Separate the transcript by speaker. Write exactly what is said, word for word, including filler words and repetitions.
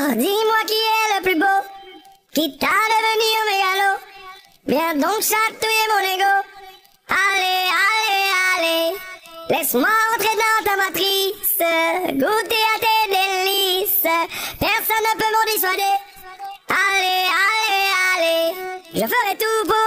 Speaker 1: Alors dis-moi qui est le plus beau, quitte à devenir mégalo. Viens donc chatouiller mon ego. Allez, allez, allez, laisse-moi entrer dans ta matrice, goûter à tes délices, personne ne peut m'en dissuader. Allez, allez, allez, je ferai tout pour